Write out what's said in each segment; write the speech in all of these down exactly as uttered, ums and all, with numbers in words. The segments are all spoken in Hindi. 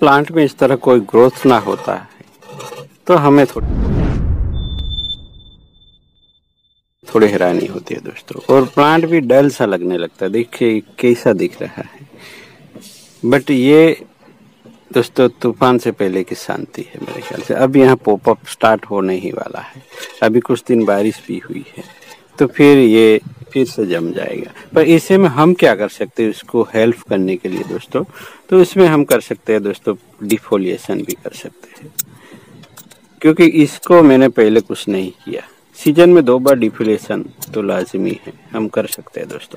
प्लांट में इस तरह कोई ग्रोथ ना होता है तो हमें थोड़ी थोड़ी हैरानी होती है दोस्तों, और प्लांट भी डल सा लगने लगता है। देखिए कैसा दिख रहा है, बट ये दोस्तों तूफान से पहले की शांति है मेरे ख्याल से। अब यहाँ पॉपअप स्टार्ट होने ही वाला है, अभी कुछ दिन बारिश भी हुई है तो फिर ये फिर से जम जाएगा। पर इसे में हम क्या कर सकते हैं इसको हेल्प करने के लिए दोस्तों, तो इसमें हम कर सकते हैं दोस्तों डिफोलिएशन भी कर सकते हैं, क्योंकि इसको मैंने पहले कुछ नहीं किया। सीजन में दो बार डिफोलिएशन तो लाजमी है, हम कर सकते हैं दोस्तों।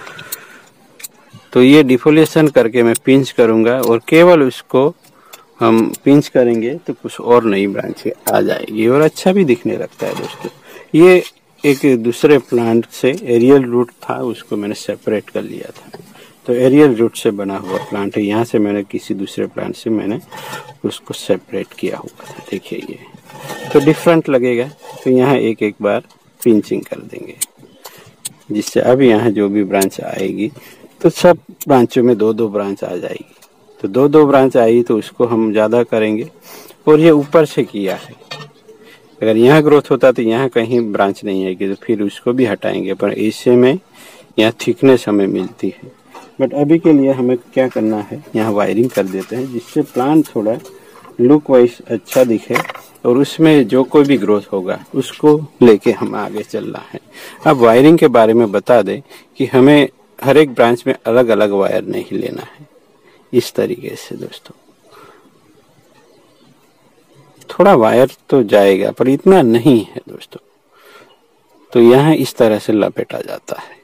तो ये डिफोलिएशन करके मैं पिंच करूंगा और केवल उसको हम पिंच करेंगे तो कुछ और नई ब्रांचें आ जाएगी और अच्छा भी दिखने लगता है दोस्तों। ये एक दूसरे प्लांट से एरियल रूट था, उसको मैंने सेपरेट कर लिया था, तो एरियल रूट से बना हुआ प्लांट है। यहाँ से मैंने किसी दूसरे प्लांट से मैंने उसको सेपरेट किया हुआ था। देखिए ये तो डिफरेंट लगेगा, तो यहाँ एक एक बार पिंचिंग कर देंगे, जिससे अब यहाँ जो भी ब्रांच आएगी तो सब ब्रांचों में दो दो ब्रांच आ जाएगी। तो दो दो ब्रांच आई तो उसको हम ज़्यादा करेंगे। और ये ऊपर से किया है, अगर यहाँ ग्रोथ होता तो यहाँ कहीं ब्रांच नहीं आएगी तो फिर उसको भी हटाएंगे, पर ऐसे में यहाँ थिकनेस हमें मिलती है। बट अभी के लिए हमें क्या करना है, यहाँ वायरिंग कर देते हैं जिससे प्लांट थोड़ा लुक वाइज अच्छा दिखे और उसमें जो कोई भी ग्रोथ होगा उसको लेके हम आगे चलना है। अब वायरिंग के बारे में बता दें कि हमें हर एक ब्रांच में अलग अलग वायर नहीं लेना है। इस तरीके से दोस्तों थोड़ा वायर तो जाएगा पर इतना नहीं है दोस्तों, तो यहाँ इस तरह से लपेटा जाता है।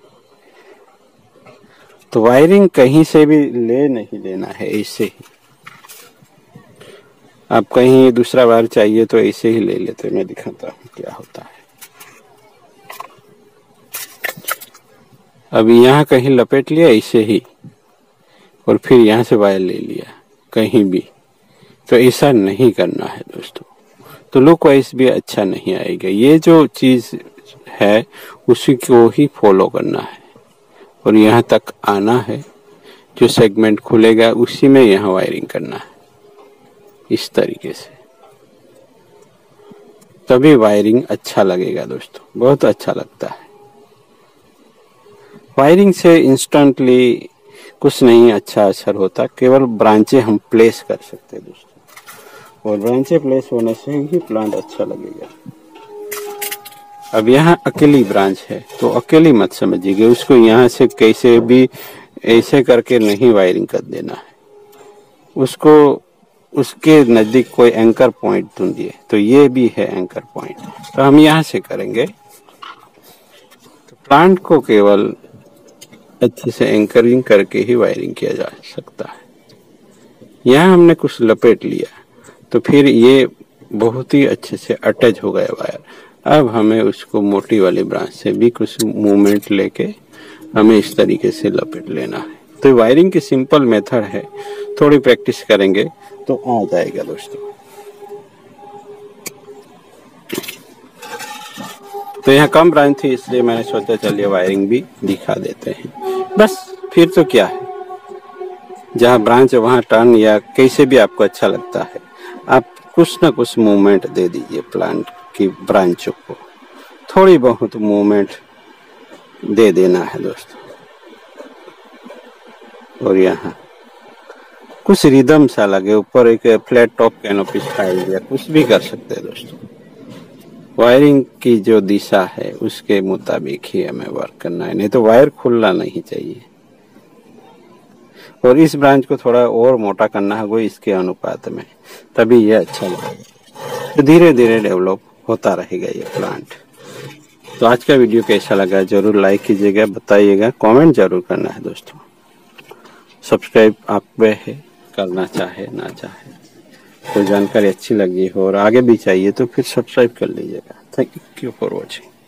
तो वायरिंग कहीं से भी ले नहीं लेना है, ऐसे ही आप कहीं दूसरा वायर चाहिए तो ऐसे ही ले लेते। मैं दिखाता हूँ क्या होता है। अब यहाँ कहीं लपेट लिया ऐसे ही और फिर यहाँ से वायर ले लिया कहीं भी, तो ऐसा नहीं करना है दोस्तों, तो लुक वाइज भी अच्छा नहीं आएगा। ये जो चीज है उसी को ही फॉलो करना है और यहाँ तक आना है, जो सेगमेंट खुलेगा उसी में यहाँ वायरिंग करना है इस तरीके से, तभी वायरिंग अच्छा लगेगा दोस्तों, बहुत अच्छा लगता है। वायरिंग से इंस्टेंटली कुछ नहीं अच्छा असर होता, केवल ब्रांचें हम प्लेस कर सकते हैं दोस्तों, और ब्रांचें प्लेस होने से ही प्लांट अच्छा लगेगा। अब यहाँ अकेली ब्रांच है तो अकेली मत समझिएगा, उसको यहाँ से कैसे भी ऐसे करके नहीं वायरिंग कर देना है, उसको उसके नजदीक कोई एंकर पॉइंट ढूंढिए। तो ये भी है एंकर पॉइंट, तो हम यहाँ से करेंगे। तो प्लांट को केवल अच्छे से एंकरिंग करके ही वायरिंग किया जा सकता है। यहाँ हमने कुछ लपेट लिया तो फिर ये बहुत ही अच्छे से अटैच हो गया वायर। अब हमें उसको मोटी वाली ब्रांच से भी कुछ मूवमेंट लेके हमें इस तरीके से लपेट लेना है। तो वायरिंग की सिंपल मेथड है, थोड़ी प्रैक्टिस करेंगे तो आ जाएगा दोस्तों। तो यहाँ कम ब्रांच थी इसलिए मैंने सोचा चलिए वायरिंग भी दिखा देते हैं, बस फिर तो क्या है, जहाँ ब्रांच है वहाँ टर्न या कैसे भी आपको अच्छा लगता है आप कुछ ना कुछ मूवमेंट दे दीजिए प्लांट की ब्रांचों को, थोड़ी बहुत मूवमेंट दे देना है दोस्तों। और यहाँ कुछ रिदम सा लगे, ऊपर एक फ्लैट टॉप कैनोपी स्टाइल दिया, कुछ भी कर सकते हैं दोस्तों। वायरिंग की जो दिशा है उसके मुताबिक ही हमें वर्क करना है, नहीं तो वायर खुलना नहीं चाहिए। और इस ब्रांच को थोड़ा और मोटा करना है वो इसके अनुपात में, तभी ये अच्छा लगेगा। तो धीरे धीरे डेवलप होता रहेगा ये प्लांट। तो आज का वीडियो कैसा लगा जरूर लाइक कीजिएगा, बताइएगा, कमेंट जरूर करना है दोस्तों। सब्सक्राइब आप पे है, करना चाहे ना चाहे, तो जानकारी अच्छी लगी हो और आगे भी चाहिए तो फिर सब्सक्राइब कर लीजिएगा। Thank you for watching.